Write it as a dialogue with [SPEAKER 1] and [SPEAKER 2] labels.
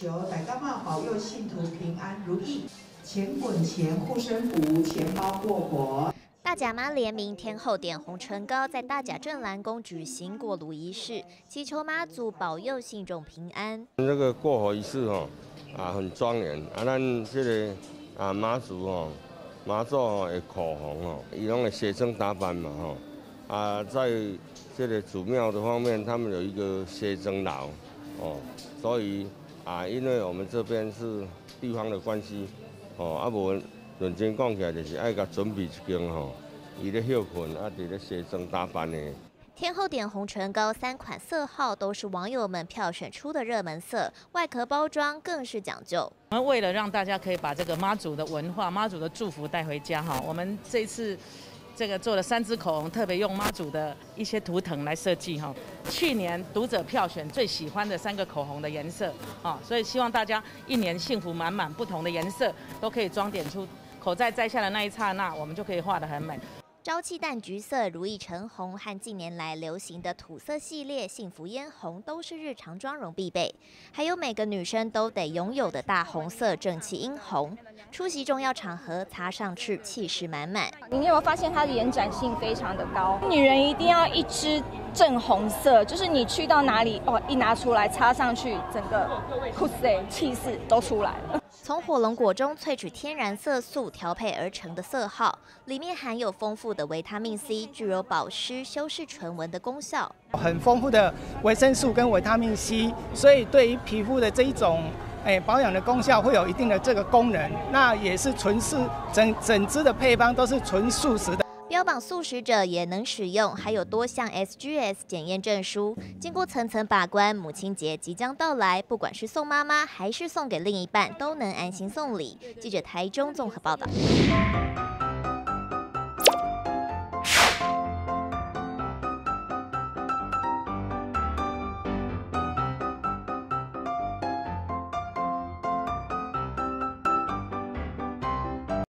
[SPEAKER 1] 求大家嘛保佑信徒平安如意，钱滚钱，护身符，钱包过活。
[SPEAKER 2] 大甲妈联名天后点红唇膏在大甲镇澜宫举行过炉仪式，祈求妈祖保佑信众平安。
[SPEAKER 3] 这个过火仪式很庄严咱这个妈祖妈祖的口红伊拢会写真打扮嘛在这个祖庙的方面，他们有一个写真楼所以因为我们这边是地方的关系无认真讲起来，就是爱甲准备一间伊咧休困伫咧写真打扮的。
[SPEAKER 2] 天后点红唇膏3款色号都是网友们票选出的热门色，外壳包装更是讲究。
[SPEAKER 4] 我们为了让大家可以把这个妈祖的文化、妈祖的祝福带回家我们这次这个做了3支口红，特别用妈祖的一些图腾来设计去年读者票选最喜欢的3个口红的颜色所以希望大家一年幸福满满，不同的颜色都可以装点出口罩摘下的那一刹那，我们就可以画得很美。
[SPEAKER 2] 朝气淡橘色、如意橙红和近年来流行的土色系列幸福嫣红都是日常妆容必备，还有每个女生都得拥有的大红色正气殷红，出席重要场合擦上去气势满满。
[SPEAKER 5] 你有没有发现它的延展性非常的高？女人一定要一支正红色，就是你去到哪里一拿出来擦上去，整个酷塞气势都出来了。
[SPEAKER 2] 从火龙果中萃取天然色素调配而成的色号，里面含有丰富的维他命 C， 具有保湿、修饰唇纹的功效。
[SPEAKER 6] 很丰富的维生素跟维他命 C， 所以对于皮肤的这一种保养的功效会有一定的这个功能。那也是纯素，整支的配方都是纯素食的。
[SPEAKER 2] 标榜素食者也能使用，还有多项 SGS 检验证书。经过层层把关，母亲节即将到来，不管是送妈妈还是送给另一半，都能安心送礼。记者台中综合报道。